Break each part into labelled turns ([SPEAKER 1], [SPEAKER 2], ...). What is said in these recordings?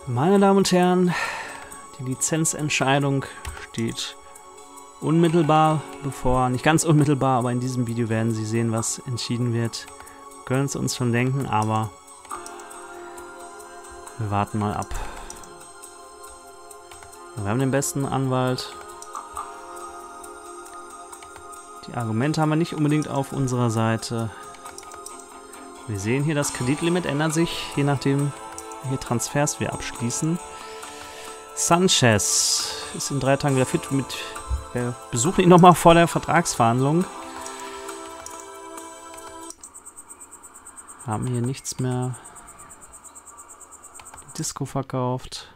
[SPEAKER 1] Meine Damen und Herren, die Lizenzentscheidung steht unmittelbar bevor. Nicht ganz unmittelbar, aber in diesem Video werden Sie sehen, was entschieden wird. Wir können es uns schon denken, aber wir warten mal ab. Wir haben den besten Anwalt. Die Argumente haben wir nicht unbedingt auf unserer Seite. Wir sehen hier, das Kreditlimit ändert sich, je nachdem, welche Transfers wir abschließen. Sanchez ist in 3 Tagen wieder fit. Wir besuchen ihn nochmal vor der Vertragsverhandlung. Haben hier nichts mehr. Die Disco verkauft.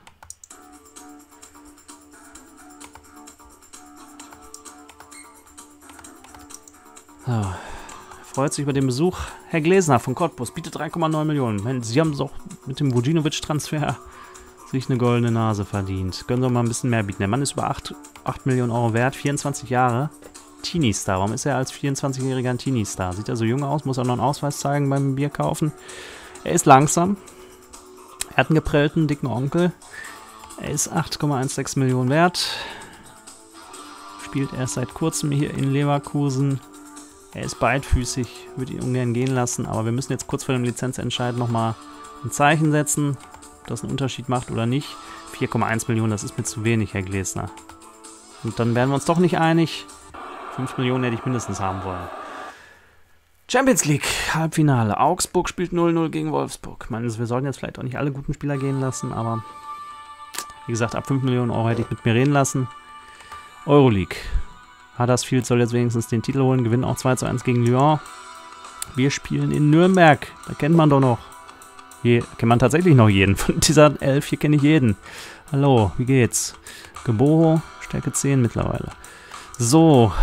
[SPEAKER 1] So. Freut sich über den Besuch. Herr Glesner von Cottbus bietet 3,9 Millionen. Sie haben doch mit dem Vujinovic-Transfer sich eine goldene Nase verdient. Können Sie mal ein bisschen mehr bieten. Der Mann ist über 8 Millionen Euro wert, 24 Jahre. Teenie-Star. Warum ist er als 24-Jähriger ein Teenie-Star? Sieht er so jung aus, muss er noch einen Ausweis zeigen beim Bier kaufen. Er ist langsam. Er hat einen geprellten, dicken Onkel. Er ist 8,16 Millionen wert. Spielt erst seit kurzem hier in Leverkusen. Er ist beidfüßig, würde ihn ungern gehen lassen, aber wir müssen jetzt kurz vor dem Lizenzentscheid nochmal ein Zeichen setzen, ob das einen Unterschied macht oder nicht. 4,1 Millionen, das ist mir zu wenig, Herr Glesner. Und dann werden wir uns doch nicht einig. 5 Millionen hätte ich mindestens haben wollen. Champions League, Halbfinale. Augsburg spielt 0-0 gegen Wolfsburg. Ich meine, wir sollten jetzt vielleicht auch nicht alle guten Spieler gehen lassen, aber wie gesagt, ab 5 Millionen Euro hätte ich mit mir reden lassen. Euroleague. Huddersfield soll jetzt wenigstens den Titel holen, gewinnen auch 2:1 gegen Lyon. Wir spielen in Nürnberg, da kennt man doch noch. Hier kennt man tatsächlich noch jeden. Von dieser 11 hier kenne ich jeden. Hallo, wie geht's? Geboho, Stärke 10 mittlerweile. So.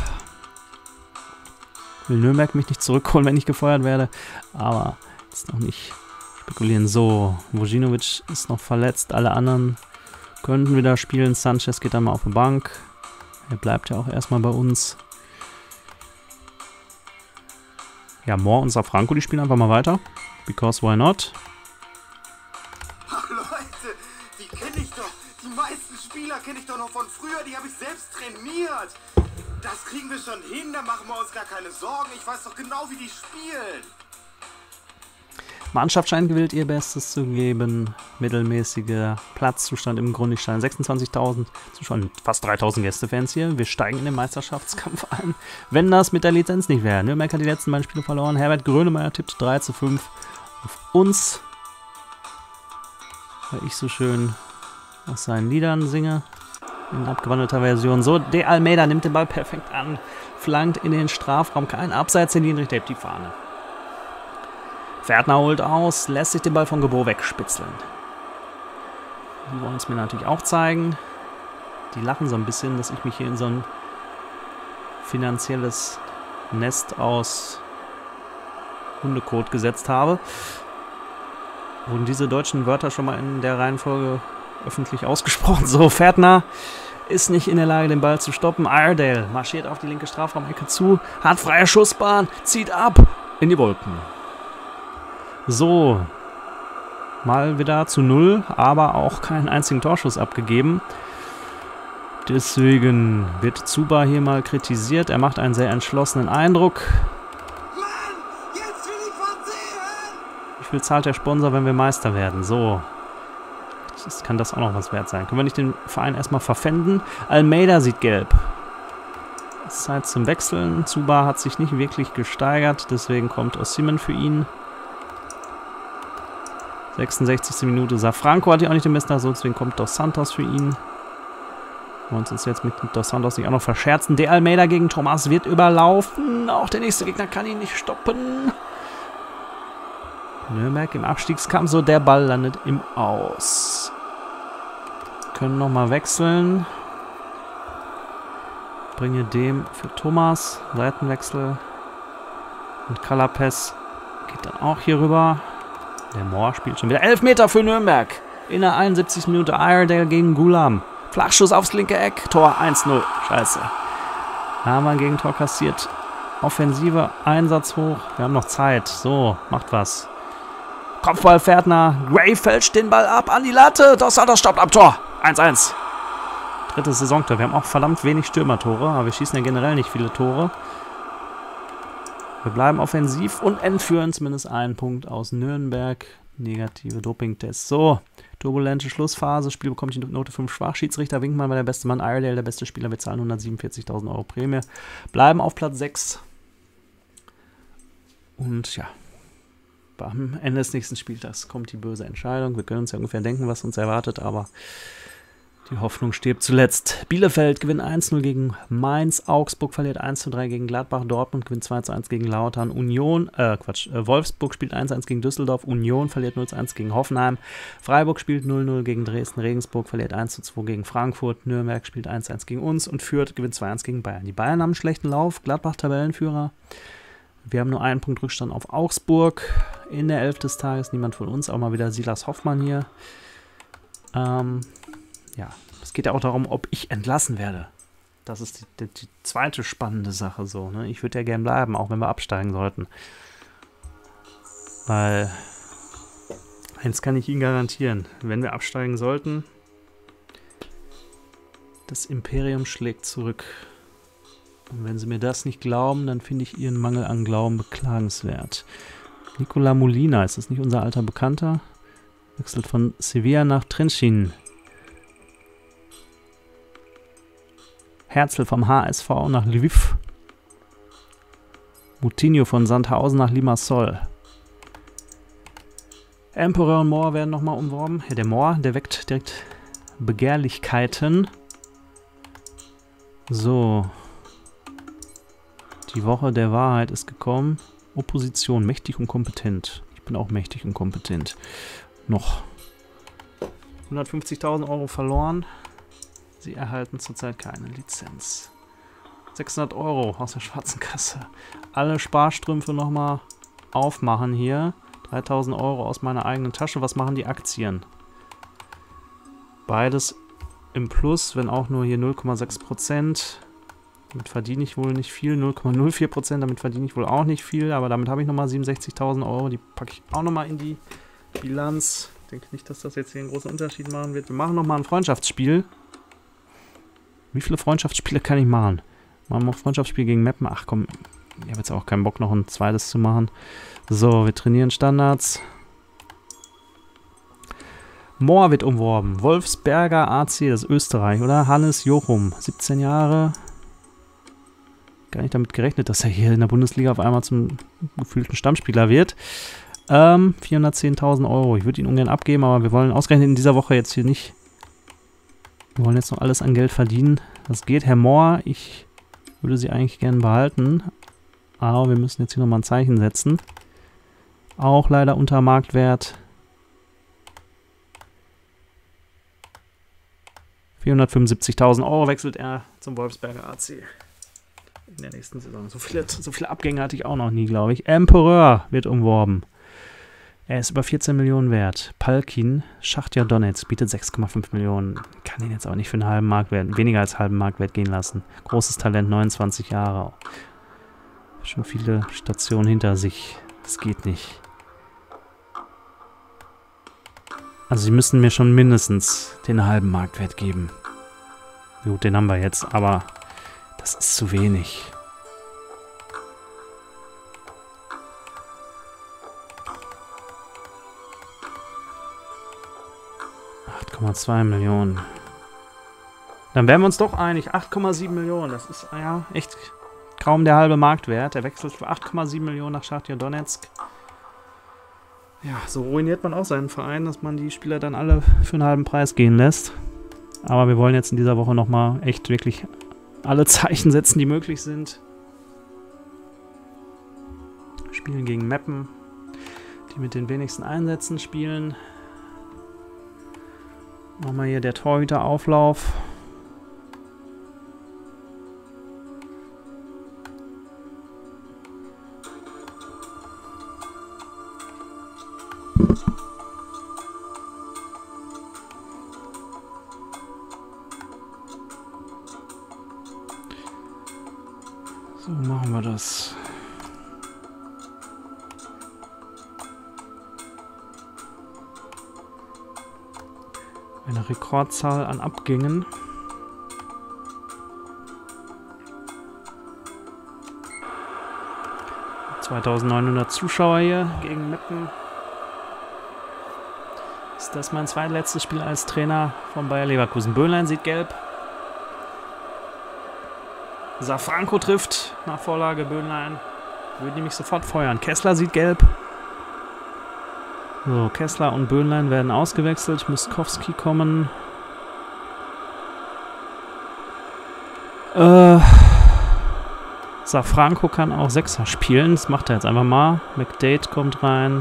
[SPEAKER 1] Will Nürnberg mich nicht zurückholen, wenn ich gefeuert werde. Aber jetzt noch nicht spekulieren. So, Vujinovic ist noch verletzt. Alle anderen könnten wieder spielen. Sanchez geht dann mal auf die Bank. Er bleibt ja auch erstmal bei uns. Ja, Mohr und Safranco, die spielen einfach mal weiter. Because why not?
[SPEAKER 2] Ach Leute, die kenne ich doch. Die meisten Spieler kenne ich doch noch von früher. Die habe ich selbst trainiert. Das kriegen wir schon hin, da machen wir uns gar keine Sorgen. Ich weiß doch genau, wie die spielen.
[SPEAKER 1] Mannschaft scheint gewillt, ihr Bestes zu geben. Mittelmäßiger Platzzustand im Grundigstein. 26.000 Zuschauer, fast 3.000 Gästefans hier. Wir steigen in den Meisterschaftskampf ein. Wenn das mit der Lizenz nicht wäre. Nürnberg hat die letzten beiden Spiele verloren. Herbert Grönemeyer tippt 3:5 auf uns. Weil ich so schön aus seinen Liedern singe. In abgewandelter Version. So, De Almeida nimmt den Ball perfekt an. Flankt in den Strafraum. Kein Abseits, den Lienrich hebt die Fahne. Pferdner holt aus, lässt sich den Ball von Geboho wegspitzeln. Die wollen es mir natürlich auch zeigen. Die lachen so ein bisschen, dass ich mich hier in so ein finanzielles Nest aus Hundekot gesetzt habe. Wurden diese deutschen Wörter schon mal in der Reihenfolge öffentlich ausgesprochen? So, Pferdner ist nicht in der Lage, den Ball zu stoppen. Iredale marschiert auf die linke Strafraumecke zu, hat freie Schussbahn, zieht ab in die Wolken. So, mal wieder zu 0, aber auch keinen einzigen Torschuss abgegeben. Deswegen wird Zuba hier mal kritisiert. Er macht einen sehr entschlossenen Eindruck.
[SPEAKER 2] Mann, jetzt will ich was sehen!
[SPEAKER 1] Wie viel zahlt der Sponsor, wenn wir Meister werden? So, kann das auch noch was wert sein. Können wir nicht den Verein erstmal verpfänden? Almeida sieht gelb. Es ist Zeit zum Wechseln. Zuba hat sich nicht wirklich gesteigert, deswegen kommt Osimhen für ihn. 66. Minute. Safranco hat ja auch nicht den besten Tag, deswegen kommt Dos Santos für ihn. Wir wollen uns jetzt mit Dos Santos nicht auch noch verscherzen. De Almeida gegen Thomas wird überlaufen. Auch der nächste Gegner kann ihn nicht stoppen. Nürnberg im Abstiegskampf. So, der Ball landet im Aus. Können nochmal wechseln. Bringe dem für Thomas. Seitenwechsel. Und Calapes geht dann auch hier rüber. Der Mohr spielt schon wieder 11 Meter für Nürnberg. In der 71. Minute Iredale gegen Gulam. Flachschuss aufs linke Eck. Tor 1:0. Scheiße. Haben wir ein Gegentor kassiert. Offensiver Einsatz hoch. Wir haben noch Zeit. So, macht was. Kopfball fährt nach Gray, fälscht den Ball ab an die Latte. Dos Santos stoppt am Tor. 1-1. Drittes Saisontor. Wir haben auch verdammt wenig Stürmertore, aber wir schießen ja generell nicht viele Tore. Wir bleiben offensiv und entführen zumindest einen Punkt aus Nürnberg. Negative Dopingtests. So, turbulente Schlussphase. Spiel bekommt die Note 5 schwach. Schiedsrichter Winkmann war der beste Mann. Iredale der beste Spieler. Wir zahlen 147.000 Euro Prämie. Bleiben auf Platz 6. Und ja, am Ende des nächsten Spieltags kommt die böse Entscheidung. Wir können uns ja ungefähr denken, was uns erwartet, aber die Hoffnung stirbt zuletzt. Bielefeld gewinnt 1-0 gegen Mainz. Augsburg verliert 1-3 gegen Gladbach. Dortmund gewinnt 2-1 gegen Lautern. Wolfsburg spielt 1-1 gegen Düsseldorf. Union verliert 0-1 gegen Hoffenheim. Freiburg spielt 0-0 gegen Dresden. Regensburg verliert 1-2 gegen Frankfurt. Nürnberg spielt 1-1 gegen uns. Und Fürth gewinnt 2-1 gegen Bayern. Die Bayern haben einen schlechten Lauf. Gladbach Tabellenführer. Wir haben nur einen Punkt Rückstand auf Augsburg. In der 11. des Tages niemand von uns. Auch mal wieder Silas Hoffmann hier. Ja, es geht ja auch darum, ob ich entlassen werde. Das ist die zweite spannende Sache so. Ne? Ich würde ja gern bleiben, auch wenn wir absteigen sollten. Weil, eins kann ich Ihnen garantieren. Wenn wir absteigen sollten, das Imperium schlägt zurück. Und wenn Sie mir das nicht glauben, dann finde ich Ihren Mangel an Glauben beklagenswert. Nicola Molina, ist das nicht unser alter Bekannter? Wechselt von Sevilla nach Trenchin. Herzl vom HSV nach Lviv. Moutinho von Sandhausen nach Limassol. Emperor und Moore werden nochmal umworben. Ja, der Moore, der weckt direkt Begehrlichkeiten. So. Die Woche der Wahrheit ist gekommen. Opposition, mächtig und kompetent. Ich bin auch mächtig und kompetent. Noch 150.000 Euro verloren. Sie erhalten zurzeit keine Lizenz. 600 Euro aus der schwarzen Kasse. Alle Sparstrümpfe nochmal aufmachen hier. 3.000 Euro aus meiner eigenen Tasche. Was machen die Aktien? Beides im Plus, wenn auch nur hier 0,6%. Damit verdiene ich wohl nicht viel. 0,04%, damit verdiene ich wohl auch nicht viel. Aber damit habe ich nochmal 67.000 Euro. Die packe ich auch nochmal in die Bilanz. Ich denke nicht, dass das jetzt hier einen großen Unterschied machen wird. Wir machen nochmal ein Freundschaftsspiel. Wie viele Freundschaftsspiele kann ich machen? Machen wir ein Freundschaftsspiel gegen Meppen. Ach komm, ich habe jetzt auch keinen Bock, noch ein zweites zu machen. So, wir trainieren Standards. Mohr wird umworben. Wolfsberger AC, das ist Österreich, oder? Hannes Jochum, 17 Jahre. Gar nicht damit gerechnet, dass er hier in der Bundesliga auf einmal zum gefühlten Stammspieler wird. 410.000 Euro. Ich würde ihn ungern abgeben, aber wir wollen ausgerechnet in dieser Woche jetzt hier nicht. Wir wollen jetzt noch alles an Geld verdienen. Das geht, Herr Mohr. Ich würde Sie eigentlich gerne behalten. Aber wir müssen jetzt hier nochmal ein Zeichen setzen. Auch leider unter Marktwert. 475.000 Euro wechselt er zum Wolfsberger AC. In der nächsten Saison. So viele Abgänge hatte ich auch noch nie, glaube ich. Emperor wird umworben. Er ist über 14 Millionen wert. Palkin, Schachtja Donetsk, bietet 6,5 Millionen. Kann ihn jetzt auch nicht für einen halben Marktwert, weniger als halben Marktwert gehen lassen. Großes Talent, 29 Jahre. Schon viele Stationen hinter sich. Das geht nicht. Also sie müssen mir schon mindestens den halben Marktwert geben. Gut, den haben wir jetzt, aber das ist zu wenig. 8,2 Millionen. Dann wären wir uns doch einig. 8,7 Millionen. Das ist ja echt kaum der halbe Marktwert. Er wechselt für 8,7 Millionen nach Schachtja Donetsk. Ja, so ruiniert man auch seinen Verein, dass man die Spieler dann alle für einen halben Preis gehen lässt. Aber wir wollen jetzt in dieser Woche nochmal echt wirklich alle Zeichen setzen, die möglich sind. Wir spielen gegen Meppen, die mit den wenigsten Einsätzen spielen. Nochmal hier der Torhüter-Auflauf. So machen wir das. Eine Rekordzahl an Abgängen. ...2900 Zuschauer hier gegen Meppen. Ist das mein zweitletztes Spiel als Trainer von Bayer Leverkusen? Böhnlein sieht gelb. Safranco trifft nach Vorlage Böhnlein. Würde nämlich sofort feuern. Kessler sieht gelb. So, Kessler und Böhnlein werden ausgewechselt. Miskowski kommen. Safranco kann auch Sechser spielen. Das macht er jetzt einfach mal. McDade kommt rein.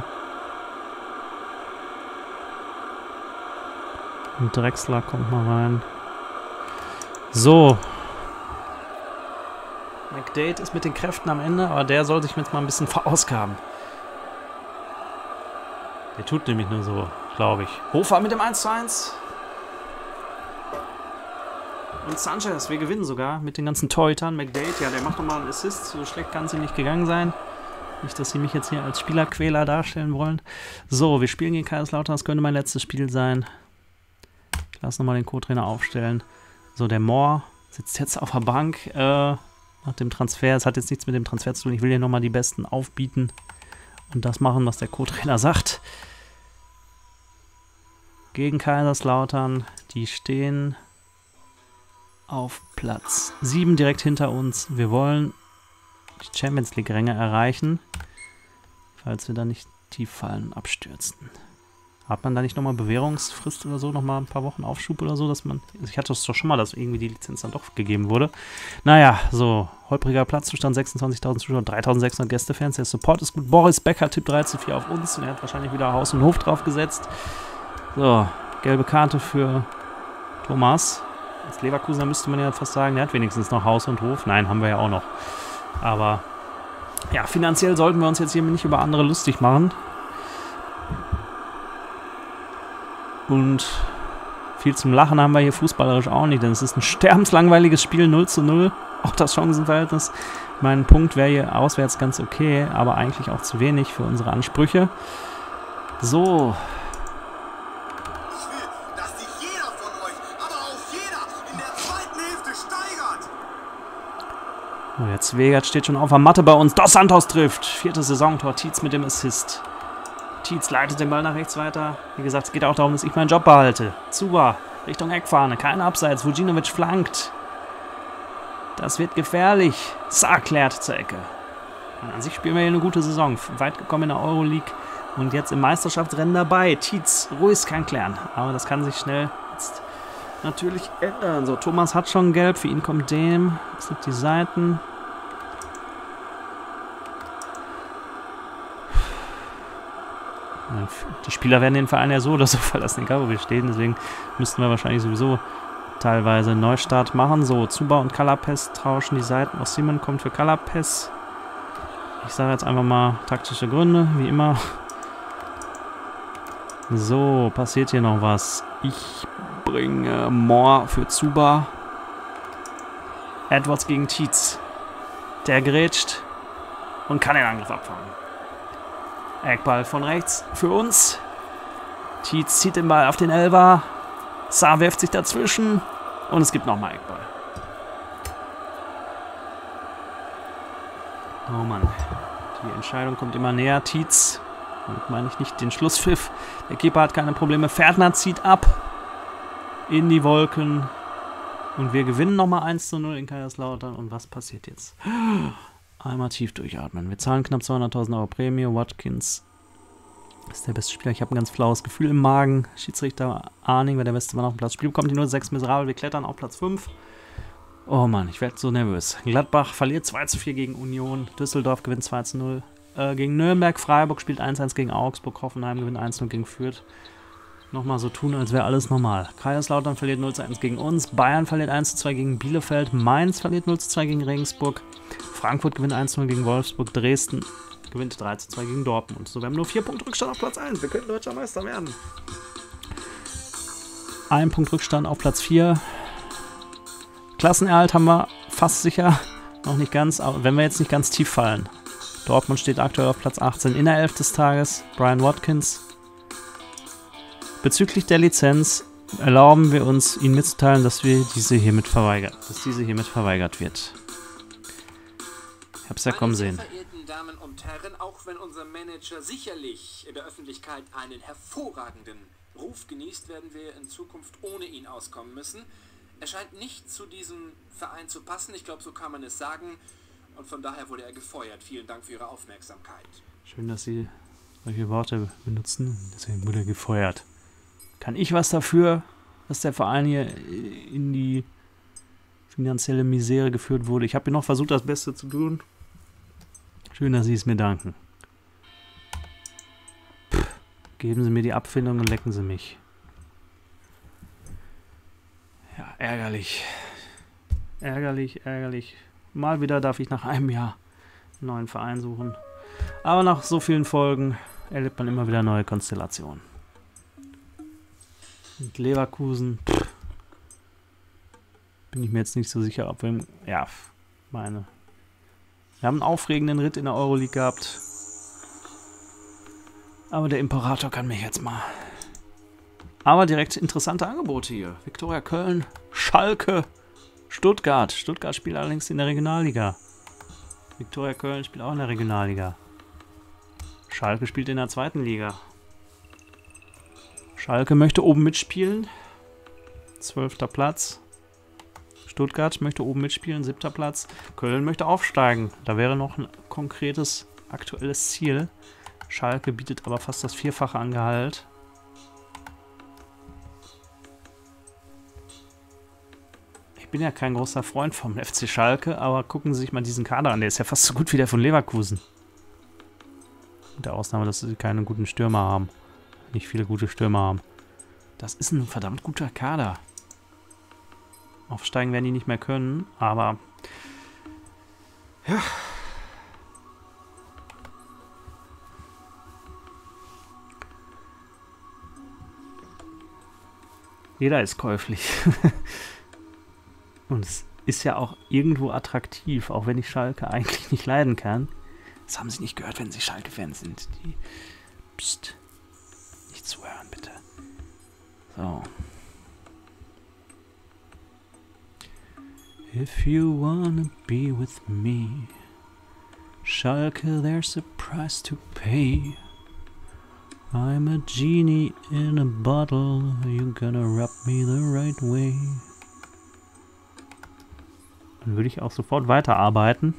[SPEAKER 1] Und Drexler kommt mal rein. So. McDade ist mit den Kräften am Ende, aber der soll sich jetzt mal ein bisschen verausgaben. Der tut nämlich nur so, glaube ich. Hofer mit dem 1:1. Und Sanchez, wir gewinnen sogar mit den ganzen Torhütern. McDade, ja, der macht nochmal einen Assist. So schlecht kann sie nicht gegangen sein. Nicht, dass sie mich jetzt hier als Spielerquäler darstellen wollen. So, wir spielen gegen Kaiserslautern. Das könnte mein letztes Spiel sein. Ich lasse nochmal den Co-Trainer aufstellen. So, der Mohr sitzt jetzt auf der Bank nach dem Transfer. Es hat jetzt nichts mit dem Transfer zu tun. Ich will hier nochmal die Besten aufbieten und das machen, was der Co-Trainer sagt. Gegen Kaiserslautern. Die stehen auf Platz 7 direkt hinter uns. Wir wollen die Champions League-Ränge erreichen, falls wir da nicht tief fallen und abstürzen. Hat man da nicht nochmal Bewährungsfrist oder so, nochmal ein paar Wochen Aufschub oder so, dass man... Also ich hatte es doch schon mal, dass irgendwie die Lizenz dann doch gegeben wurde. Naja, so, holpriger Platzzustand, 26.000 Zuschauer, 3.600 Gästefans, der Support ist gut. Boris Becker tippt 3:4 auf uns und er hat wahrscheinlich wieder Haus und Hof drauf gesetzt. So, gelbe Karte für Thomas. Als Leverkusener müsste man ja fast sagen, der hat wenigstens noch Haus und Hof. Nein, haben wir ja auch noch. Aber ja, finanziell sollten wir uns jetzt hier nicht über andere lustig machen. Und viel zum Lachen haben wir hier fußballerisch auch nicht, denn es ist ein sterbenslangweiliges Spiel, 0:0. Auch das Chancenverhältnis. Mein Punkt wäre hier auswärts ganz okay, aber eigentlich auch zu wenig für unsere Ansprüche. So.
[SPEAKER 2] Ich will, dass sich jeder von euch, aber auch jeder, in der zweiten Hälfte steigert.
[SPEAKER 1] Oh, jetzt Zwegert steht schon auf der Matte bei uns. Dos Santos trifft. 4. Saisontor. Tietz mit dem Assist. Tietz leitet den Ball nach rechts weiter. Wie gesagt, es geht auch darum, dass ich meinen Job behalte. Zuba, Richtung Eckfahne. Kein Abseits. Vujinovic flankt. Das wird gefährlich. Saar klärt zur Ecke. Und an sich spielen wir hier eine gute Saison. Weit gekommen in der Euroleague. Und jetzt im Meisterschaftsrennen dabei. Tietz, Ruiz kann klären. Aber das kann sich schnell jetzt natürlich ändern. So, Thomas hat schon gelb. Für ihn kommt dem. Das sind die Seiten. Die Spieler werden den Verein ja so oder so verlassen, egal wo wir stehen. Deswegen müssten wir wahrscheinlich sowieso teilweise einen Neustart machen. So, Zuba und Kalapes tauschen die Seiten. Osimhen kommt für Kalapes. Ich sage jetzt einfach mal taktische Gründe, wie immer. So, passiert hier noch was. Ich bringe Mohr für Zuba. Edwards gegen Tietz. Der grätscht und kann den Angriff abfangen. Eckball von rechts für uns. Tietz zieht den Ball auf den Elfer. Saar wirft sich dazwischen. Und es gibt nochmal Eckball. Oh Mann. Die Entscheidung kommt immer näher. Tietz. Und meine ich nicht den Schlusspfiff. Der Keeper hat keine Probleme. Pferdner zieht ab. In die Wolken. Und wir gewinnen nochmal 1:0 in Kaiserslautern. Und was passiert jetzt? Einmal tief durchatmen. Wir zahlen knapp 200.000 Euro Prämie. Watkins ist der beste Spieler. Ich habe ein ganz flaues Gefühl im Magen. Schiedsrichter Arning, wer der beste Mann auf dem Platz. Spiel bekommt die 0:6 miserabel. Wir klettern auf Platz 5. Oh Mann, ich werde so nervös. Gladbach verliert 2:4 gegen Union. Düsseldorf gewinnt 2:0 gegen Nürnberg. Freiburg spielt 1:1 gegen Augsburg. Hoffenheim gewinnt 1:0 gegen Fürth. Nochmal so tun, als wäre alles normal. Kaiserslautern verliert 0:1 gegen uns. Bayern verliert 1:2 gegen Bielefeld. Mainz verliert 0:2 gegen Regensburg. Frankfurt gewinnt 1:0 gegen Wolfsburg. Dresden gewinnt 3:2 gegen Dortmund. So, wir haben nur 4 Punkte Rückstand auf Platz 1. Wir könnten deutscher Meister werden. 1 Punkt Rückstand auf Platz 4. Klassenerhalt haben wir fast sicher. Noch nicht ganz, aber wenn wir jetzt nicht ganz tief fallen. Dortmund steht aktuell auf Platz 18 in der 11 des Tages. Brian Watkins. Bezüglich der Lizenz erlauben wir uns, Ihnen mitzuteilen, dass diese hiermit verweigert wird. Ich hab's ja kommen sehen.
[SPEAKER 3] Meine sehr verehrten Damen und Herren, auch wenn unser Manager sicherlich in der Öffentlichkeit einen hervorragenden Ruf genießt, werden wir in Zukunft ohne ihn auskommen müssen. Er scheint nicht zu diesem Verein zu passen, ich glaube, so kann man es sagen. Und von daher wurde er gefeuert. Vielen Dank für Ihre Aufmerksamkeit.
[SPEAKER 1] Schön, dass Sie solche Worte benutzen. Deswegen wurde er gefeuert. Kann ich was dafür, dass der Verein hier in die finanzielle Misere geführt wurde? Ich habe hier noch versucht, das Beste zu tun. Schön, dass Sie es mir danken. Geben Sie mir die Abfindung und lecken Sie mich. Ja, ärgerlich. Ärgerlich, ärgerlich. Mal wieder darf ich nach einem Jahr einen neuen Verein suchen. Aber nach so vielen Folgen erlebt man immer wieder neue Konstellationen. Mit Leverkusen bin ich mir jetzt nicht so sicher, ob wir... Ja, wir haben einen aufregenden Ritt in der Euroleague gehabt. Aber der Imperator kann mich jetzt mal... Aber direkt interessante Angebote hier. Viktoria Köln, Schalke, Stuttgart. Stuttgart spielt allerdings in der Regionalliga. Viktoria Köln spielt auch in der Regionalliga. Schalke spielt in der 2. Liga. Schalke möchte oben mitspielen. 12. Platz. Stuttgart möchte oben mitspielen. 7. Platz. Köln möchte aufsteigen. Da wäre noch ein konkretes aktuelles Ziel. Schalke bietet aber fast das 4-fache an Gehalt. Ich bin ja kein großer Freund vom FC Schalke, aber gucken Sie sich mal diesen Kader an. Der ist ja fast so gut wie der von Leverkusen. Mit der Ausnahme, dass sie keine guten Stürmer haben. Nicht viele gute Stürmer haben. Das ist ein verdammt guter Kader. Aufsteigen werden die nicht mehr können, aber... Ja... Jeder ist käuflich. Und es ist ja auch irgendwo attraktiv, auch wenn ich Schalke eigentlich nicht leiden kann. Das haben Sie nicht gehört, wenn Sie Schalke-Fans sind. Die... Psst. Nicht zuhören, bitte. So. If you wanna be with me, Schalke, there's a price to pay. I'm a genie in a bottle, you're gonna rub me the right way. Dann würde ich auch sofort weiterarbeiten.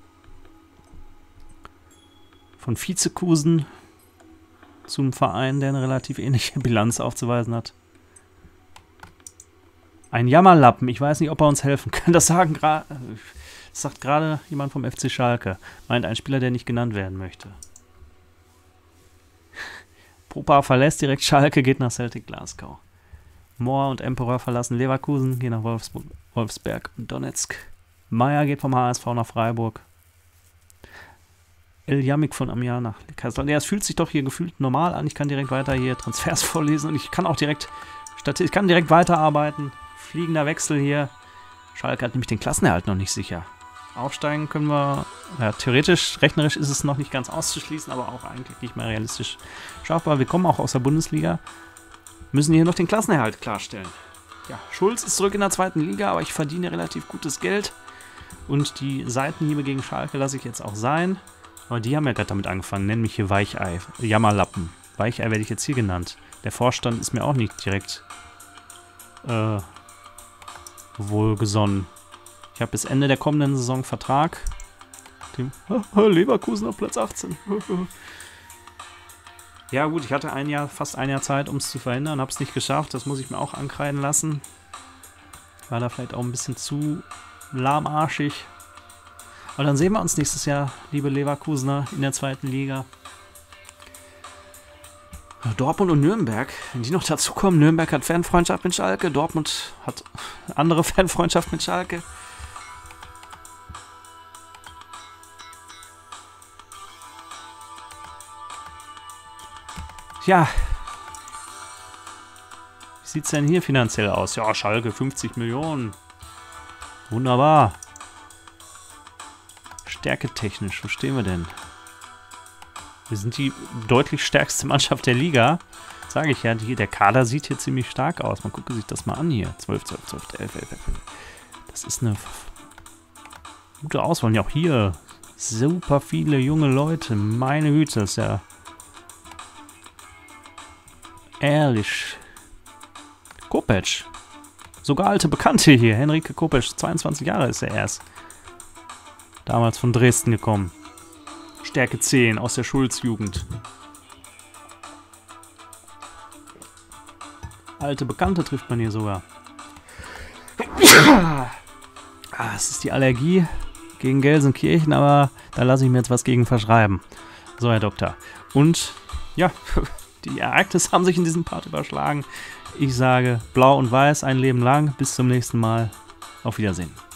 [SPEAKER 1] Von Vizekusen zum Verein, der eine relativ ähnliche Bilanz aufzuweisen hat. Ein Jammerlappen, ich weiß nicht, ob er uns helfen kann. Das sagt gerade jemand vom FC Schalke. Meint ein Spieler, der nicht genannt werden möchte. Popa verlässt direkt Schalke, geht nach Celtic Glasgow. Mohr und Emperor verlassen Leverkusen, gehen nach Wolfsberg und Donetsk. Meier geht vom HSV nach Freiburg. El Yamik von Amiens nach Kaiserslautern. Ja, es fühlt sich doch hier gefühlt normal an. Ich kann direkt weiter hier Transfers vorlesen und ich kann auch direkt weiterarbeiten. Fliegender Wechsel hier. Schalke hat nämlich den Klassenerhalt noch nicht sicher. Aufsteigen können wir, ja, theoretisch, rechnerisch ist es noch nicht ganz auszuschließen, aber auch eigentlich nicht mehr realistisch schaffbar. Wir kommen auch aus der Bundesliga, müssen hier noch den Klassenerhalt klarstellen. Ja, Schulz ist zurück in der 2. Liga, aber ich verdiene relativ gutes Geld. Und die Seitenhiebe gegen Schalke lasse ich jetzt auch sein. Aber die haben ja gerade damit angefangen, nennen mich hier Weichei, Jammerlappen. Weichei werde ich jetzt hier genannt. Der Vorstand ist mir auch nicht direkt wohlgesonnen. Ich habe bis Ende der kommenden Saison Vertrag. Leverkusen auf Platz 18. Ja gut, ich hatte fast ein Jahr Zeit, um es zu verhindern, habe es nicht geschafft. Das muss ich mir auch ankreiden lassen. War da vielleicht auch ein bisschen zu lahmarschig. Aber dann sehen wir uns nächstes Jahr, liebe Leverkusener, in der 2. Liga. Dortmund und Nürnberg, wenn die noch dazukommen. Nürnberg hat Fanfreundschaft mit Schalke, Dortmund hat andere Fanfreundschaft mit Schalke. Ja, wie sieht es denn hier finanziell aus? Ja, Schalke 50 Millionen. Wunderbar. Stärketechnisch, wo stehen wir denn? Wir sind die deutlich stärkste Mannschaft der Liga. Sage ich ja, der Kader sieht hier ziemlich stark aus. Man gucke sich das mal an hier. 12, 12, 12, 11, 11, 11. Das ist eine gute Auswahl. Und auch hier super viele junge Leute. Meine Güte, das ist ja ehrlich. Kopec. Sogar alte Bekannte hier. Henrike Kopec, 22 Jahre ist er erst. Damals von Dresden gekommen. Stärke 10 aus der Schulz-Jugend. Alte Bekannte trifft man hier sogar. Es ist die Allergie gegen Gelsenkirchen, aber da lasse ich mir jetzt was gegen verschreiben. So, Herr Doktor. Und, ja, die Ereignisse haben sich in diesem Part überschlagen. Ich sage blau und weiß ein Leben lang. Bis zum nächsten Mal. Auf Wiedersehen.